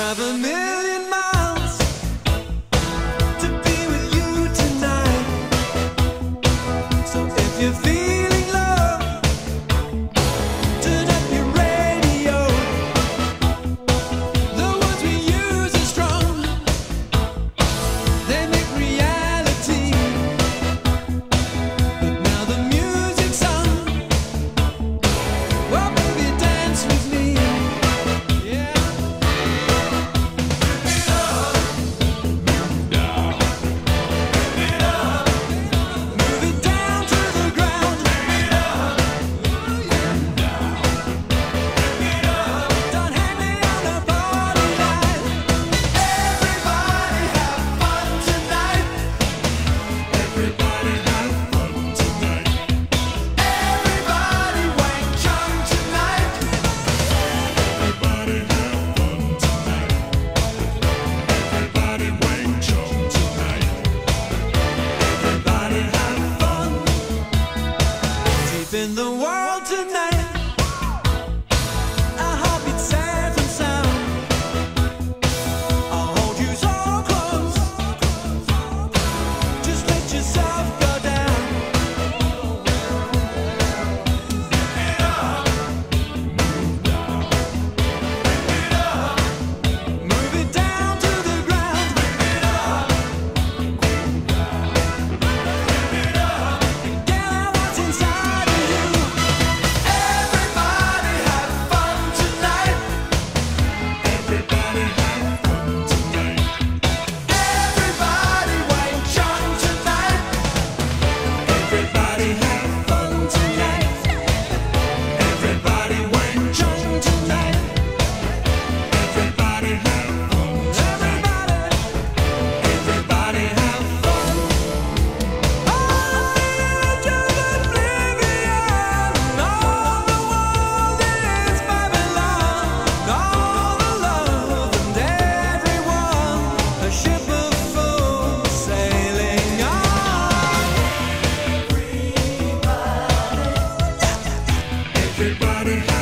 drive a million miles to be with you tonight. So if you're feeling love, turn up your radio. The words we use are strong, they make reality. But now the music's on, well baby dance with me. Yeah. In the world tonight, our heartbeat safe and sound. I'll hold you so close, just let yourself go down. Pick it up, move down. Pick it up, move it down to the ground. Pick it up, cool down. Pick it up, and get out what's inside. Everybody